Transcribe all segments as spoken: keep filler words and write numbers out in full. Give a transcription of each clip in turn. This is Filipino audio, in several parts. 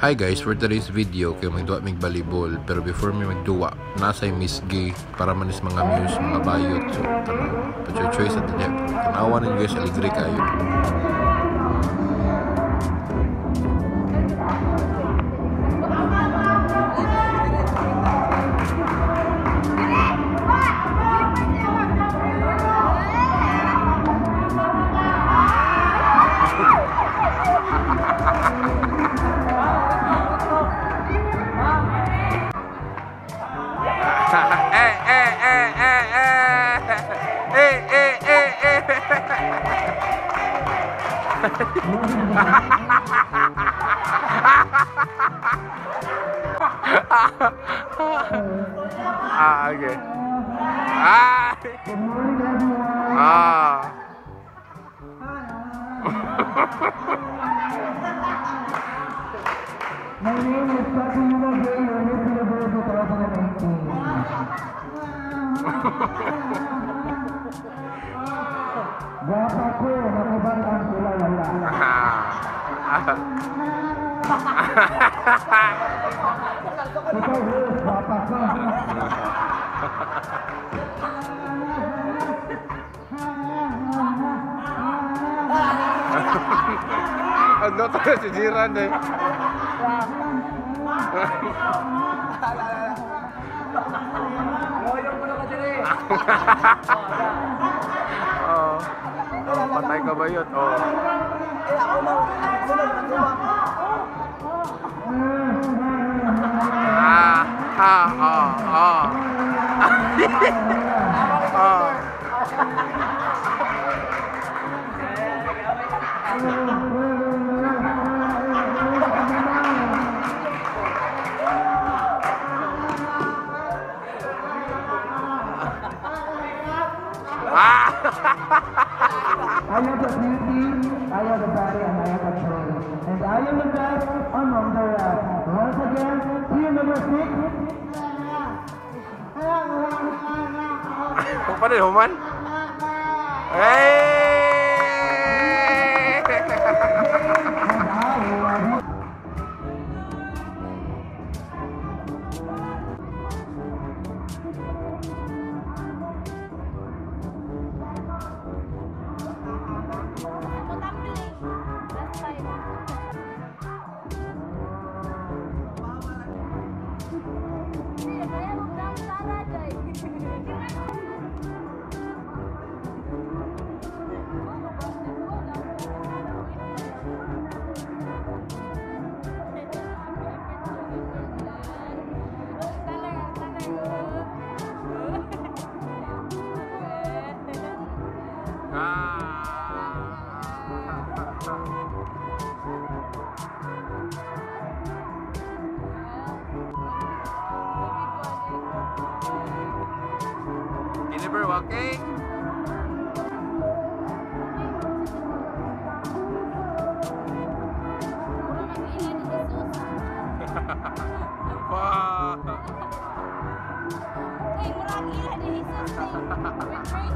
Hi guys, for today's video kay magduwa mig volleyball, pero before mi magduwa nasay Miss Gay para manis mga muse mga bayot. So kanang pa-choice at dinyo kanawa ninyo guys, aligre kayo. Ah, okay. Ah. Ah. My name is Fatima Gay, and this is the bird of twenty nineteen. Guwapa ko, nakabandang sila wala. Ikaw, guwapa ka. Ano tayo si Jiran eh. Oh. Oh, patay ka ba yun? Oh. Ah, ah, oh, oh. Oh. I am the beauty, I am the body, and I am the control. And I am the best among the rest. Once again, team number six. Kung pa rin, Human? Hey! Never walking. Wah. Eh, murang gila di Jesus nih.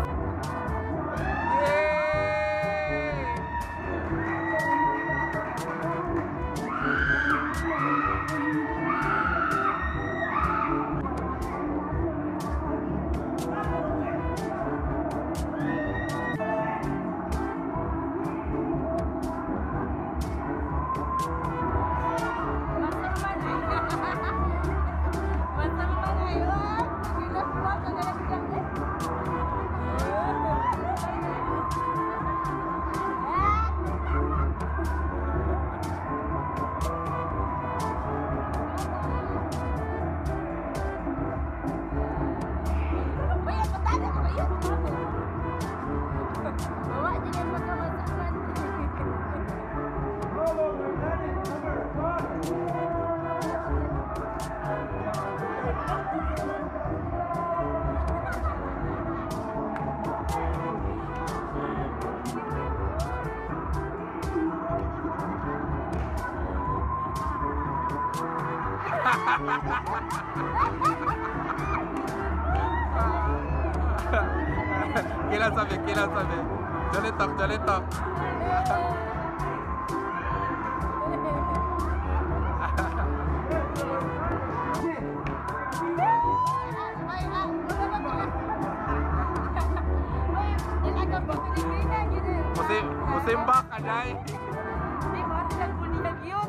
Kailan sabi, kailan sabi. Jolitok, jolitok. Simba ka, Day. Di ba? Sila kulihan yun.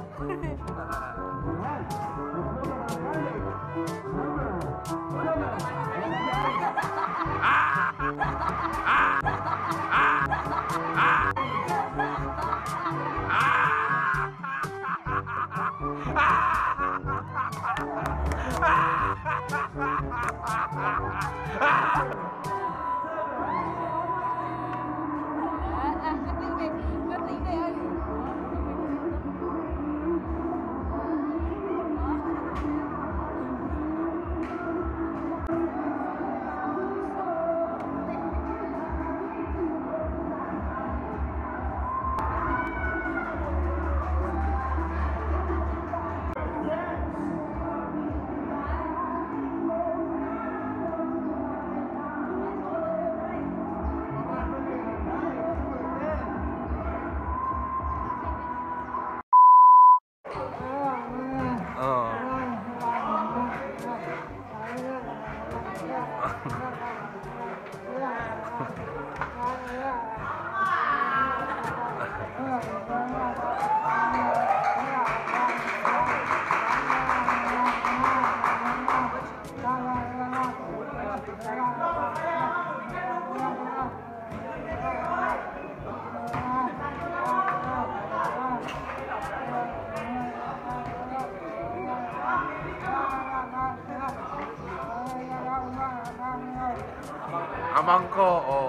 Amang ko, oh.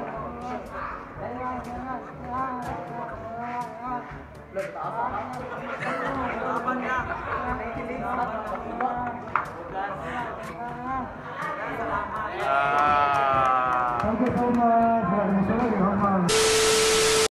Let's